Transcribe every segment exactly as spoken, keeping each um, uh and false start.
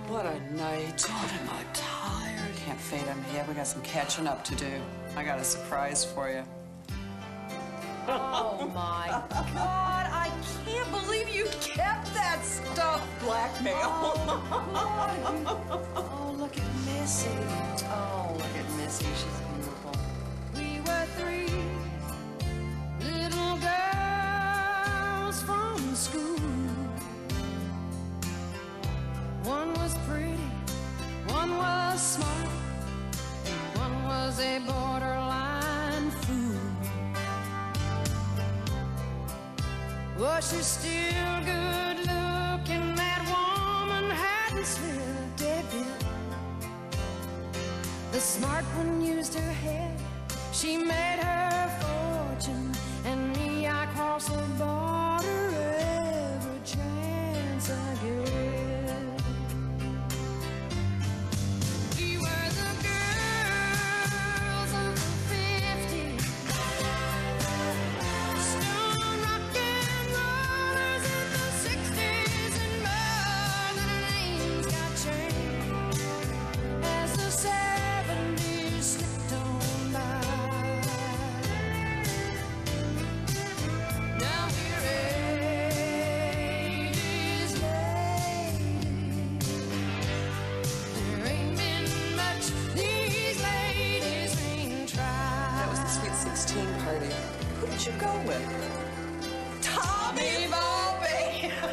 What a night. God, am I tired. Can't fade on me yet. We got some catching up to do. I got a surprise for you. Oh, my God. I can't believe you kept that stuff. Blackmail. Oh, oh, look at Missy. Oh, look at Missy. She's beautiful. We were three little girls from school. One was pretty, one was smart, and one was a borderline fool. Well, she's still good looking, that woman hadn't slipped a bit. The smart one used her head, she made her fortune, and me, I cross the border every chance I get. We were the girls of the fifties, stone rock and rollers in the sixties, and more than names got changed as the seventies slipped on by. Now we're eighties ladies. There ain't been much these ladies ain't tried. That was the Sweet sixteen party. Who did you go with? Tommy Bobby.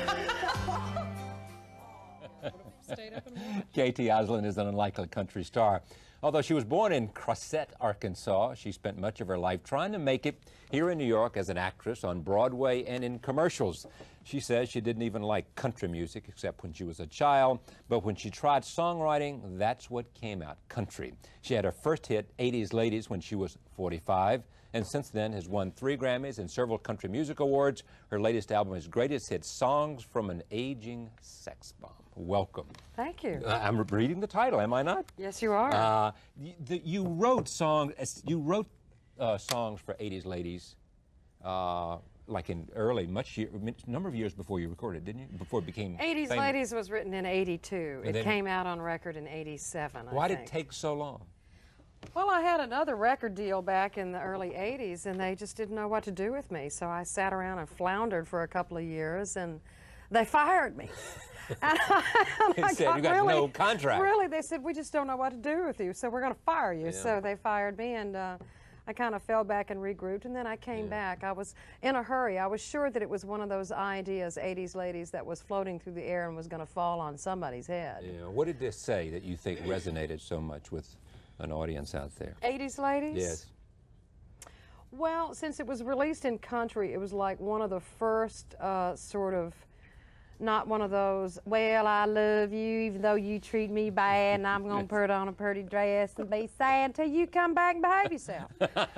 Katie Oslin is an unlikely country star. Although she was born in Cressette, Arkansas, she spent much of her life trying to make it here in New York as an actress on Broadway and in commercials. She says she didn't even like country music except when she was a child, but when she tried songwriting, that's what came out, country. She had her first hit, eighties Ladies, when she was forty-five, and since then has won three Grammys and several country music awards. Her latest album is Greatest Hits, Songs from an Aging Sex Bomb. Welcome. Thank you. Uh, I'm reading the title, am I not? Yes, you are. Uh, you, the, you wrote songs. You wrote uh, songs for eighties Ladies, uh, like in early, much year, number of years before you recorded, didn't you? Before it became eighties famous. Ladies was written in eighty-two. And it then, came out on record in eighty-seven. Why I did think. it take so long? Well, I had another record deal back in the early eighties, and they just didn't know what to do with me. So I sat around and floundered for a couple of years, and they fired me. And I, and They I said, got "You got really, no contract." Really, they said, we just don't know what to do with you, so we're going to fire you. Yeah. So they fired me, and uh, I kind of fell back and regrouped, and then I came Yeah. back. I was in a hurry. I was sure that it was one of those ideas, eighties Ladies, that was floating through the air and was going to fall on somebody's head. Yeah. What did this say that you think resonated so much with an audience out there? eighties Ladies? Yes. Well, since it was released in country, it was like one of the first uh, sort of, not one of those, well, I love you even though you treat me bad and I'm going to put on a pretty dress and be sad until you come back and behave yourself.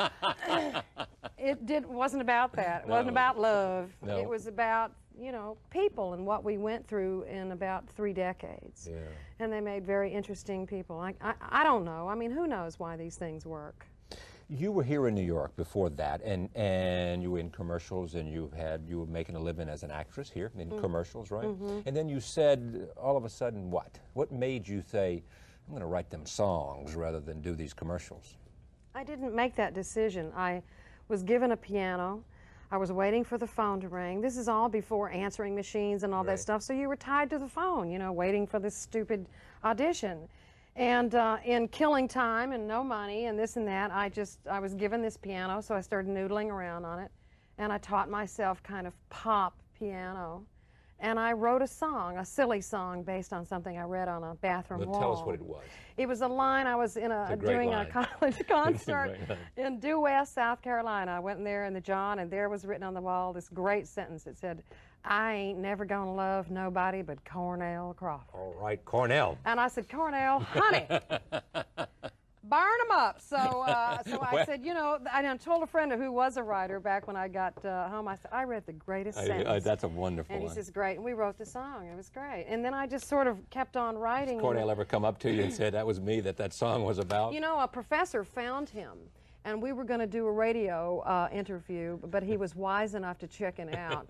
It did, wasn't about that. It No. wasn't about love. No. It was about, you know, people and what we went through in about three decades. Yeah. And they made very interesting people. I, I, I don't know. I mean, who knows why these things work? You were here in New York before that, and, and you were in commercials, and you had you were making a living as an actress here in Mm. commercials, right? Mm-hmm. And then you said, all of a sudden, what? What made you say, I'm going to write them songs rather than do these commercials? I didn't make that decision. I was given a piano. I was waiting for the phone to ring. This is all before answering machines and all Right. that stuff, so you were tied to the phone, you know, waiting for this stupid audition. And uh, in killing time and no money and this and that, I just, I was given this piano, so I started noodling around on it, and I taught myself kind of pop piano. And I wrote a song, a silly song based on something I read on a bathroom Well, wall. tell us what it was. It was a line. I was in a, It's a great doing line. a college concert Great line. in Due West, South Carolina. I went in there in the John, and there was written on the wall this great sentence. It said, "I ain't never gonna love nobody but Cornell Crawford." All right, Cornell. And I said, "Cornell, honey, burn them up." So, uh, so I Well- said, you know, I done told a friend who was a writer back when I got uh, home. I said, I read the greatest I- I- sentence. that's a wonderful And he line. says, great. And we wrote the song. It was great. And then I just sort of kept on writing. Did Cornell ever come up to you and said, that was me that that song was about? You know, a professor found him, and we were going to do a radio uh, interview, but he was wise enough to chicken out.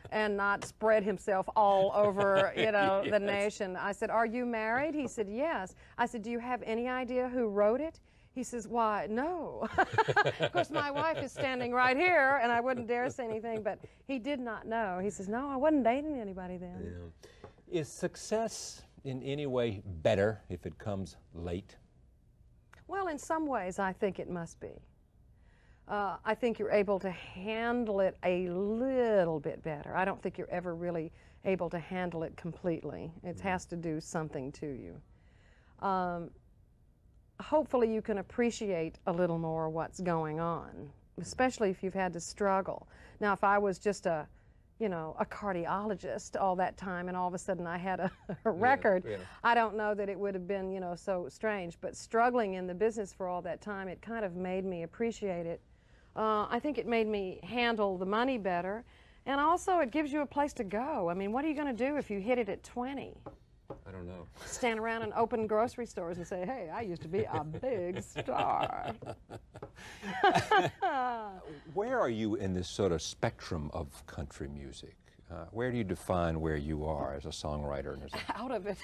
and not spread himself all over, you know, yes. the nation. I said, "Are you married?" He said, "Yes." I said, "Do you have any idea who wrote it?" He says, "Why, no." Of course, my wife is standing right here, and I wouldn't dare say anything, but he did not know. He says, "No, I wasn't dating anybody then." Yeah. Is success in any way better if it comes late? Well, in some ways, I think it must be. Uh, I think you're able to handle it a little bit better. I don't think you're ever really able to handle it completely. It mm-hmm. has to do something to you. Um, hopefully you can appreciate a little more what's going on, especially if you've had to struggle. Now, if I was just a, you know, a cardiologist all that time and all of a sudden I had a, a record, yeah, yeah. I don't know that it would have been, you know, so strange. But struggling in the business for all that time, it kind of made me appreciate it. Uh, I think it made me handle the money better. And also it gives you a place to go. I mean, what are you going to do if you hit it at twenty? I don't know. Stand around and open grocery stores and say, "Hey, I used to be a big star." Where are you in this sort of spectrum of country music? Uh, where do you define where you are as a songwriter? And as a... Out of it.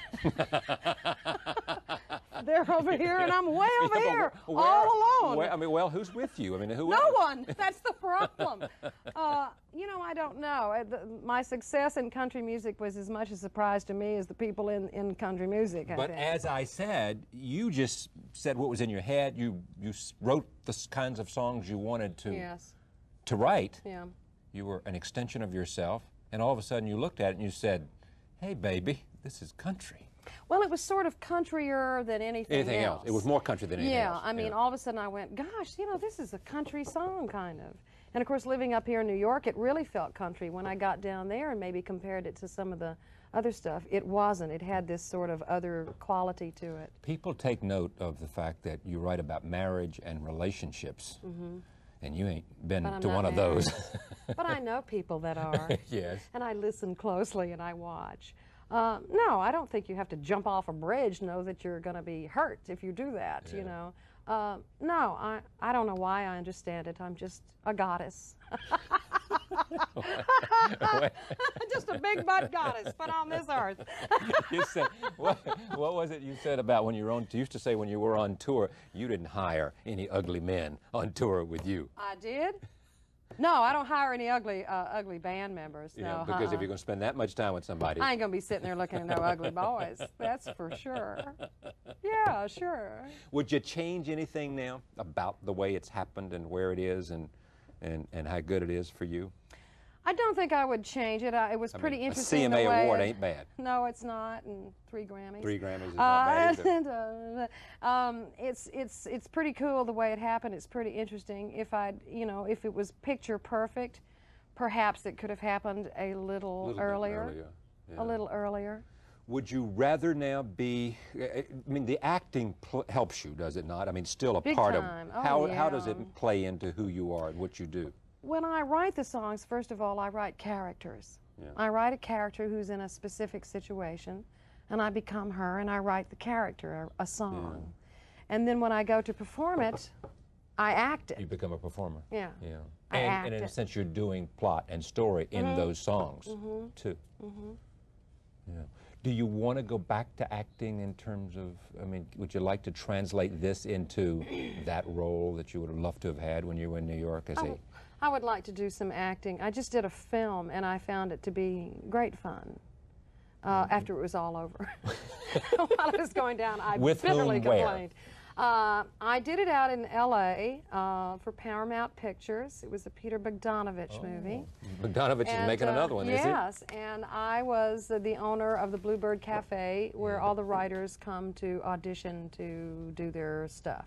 They're over here and I'm way over yeah, here, where, all alone. Where, I mean, well, who's with you? I mean, who? No one. That's the problem. Uh, you know, I don't know. Uh, the, my success in country music was as much a surprise to me as the people in, in country music, I But think. as I said, you just said what was in your head. You you wrote the kinds of songs you wanted to yes. to write. Yeah. You were an extension of yourself, and all of a sudden you looked at it and you said, "Hey, baby, this is country." Well, it was sort of countryer than anything, anything else. else. It was more country than anything yeah, else. I mean, yeah. all of a sudden I went, gosh, you know, this is a country song, kind of. And of course, living up here in New York, it really felt country. When I got down there and maybe compared it to some of the other stuff, it wasn't. It had this sort of other quality to it. People take note of the fact that you write about marriage and relationships. Mm-hmm. And you ain't been to one of those. But I know people that are. Yes. And I listen closely and I watch. Uh, no, I don't think you have to jump off a bridge, know that you're going to be hurt if you do that, yeah. you know. Uh, no, I, I don't know why I understand it. I'm just a goddess. Just a big butt goddess put on this earth. You said, what, what was it you said about when you were on, you used to say when you were on tour, you didn't hire any ugly men on tour with you. I did? No, I don't hire any ugly uh, ugly band members. Yeah, no, because uh-uh. if you're going to spend that much time with somebody. I ain't going to be sitting there looking at no ugly boys. That's for sure. Yeah, sure. Would you change anything now about the way it's happened and where it is and, and, and how good it is for you? I don't think I would change it. I, it was I pretty mean, interesting. A C M A the way award it, ain't bad. No, it's not, and three Grammys. Three Grammys is uh, not bad either. And, uh, um, it's it's it's pretty cool the way it happened. It's pretty interesting. If I, you know, if it was picture perfect, perhaps it could have happened a little, little earlier. earlier. Yeah. A little earlier. Would you rather now be? I mean, the acting pl helps you, does it not? I mean, still a Big part time. of Oh, how yeah. how does it play into who you are and what you do? When I write the songs, first of all, I write characters. Yeah. I write a character who's in a specific situation, and I become her, and I write the character, a, a song. Yeah. And then when I go to perform it, I act it. You become a performer. Yeah. Yeah. I and, act and in it. a sense, you're doing plot and story in Mm-hmm. those songs Mm-hmm. too. Mm-hmm. Yeah. Do you want to go back to acting in terms of? I mean, would you like to translate this into that role that you would have loved to have had when you were in New York as I a? I would like to do some acting. I just did a film, and I found it to be great fun. Uh, mm-hmm. After it was all over, while it was going down, I With bitterly whom, where? complained. Uh, I did it out in L A uh, for Paramount Pictures. It was a Peter Bogdanovich Oh. movie. Bogdanovich is And, making uh, another one, is he? Yes, and I was uh, the owner of the Bluebird Cafe, where all the writers come to audition to do their stuff.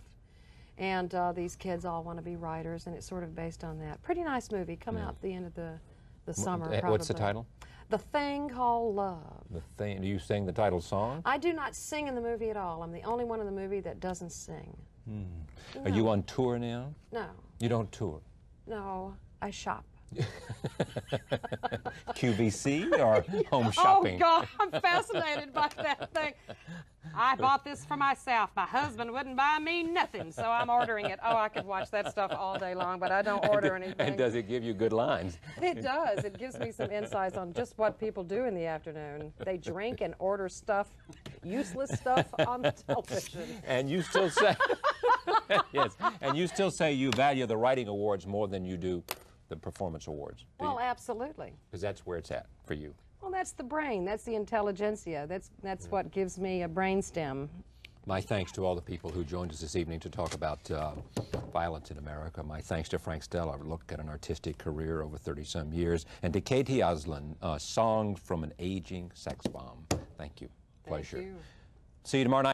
And uh, these kids all want to be writers, and it's sort of based on that. Pretty nice movie. Come Yeah. out at the end of the, the summer, Uh, probably. What's the title? The Thing Called Love. The thing. Do you sing the title song? I do not sing in the movie at all. I'm the only one in the movie that doesn't sing. Are you on tour now? No, You don't tour. no, I shop. Q V C or home shopping? Oh, God, I'm fascinated by that thing. I bought this for myself. My husband wouldn't buy me nothing, so I'm ordering it. Oh, I could watch that stuff all day long, but I don't order anything. And does it give you good lines? It does. It gives me some insights on just what people do in the afternoon. They drink and order stuff, useless stuff on the television. And you still say, yes, and you still say you value the writing awards more than you do the performance awards. Well, absolutely. Because that's where it's at for you. Well, that's the brain. That's the intelligentsia. That's that's what gives me a brain stem. My thanks to all the people who joined us this evening to talk about uh, violence in America. My thanks to Frank Stella, a look at an artistic career over thirty-some years, and to Katie Oslin, uh, Songs from an Aging Sex Bomb. Thank you. Pleasure. Thank you. See you tomorrow night.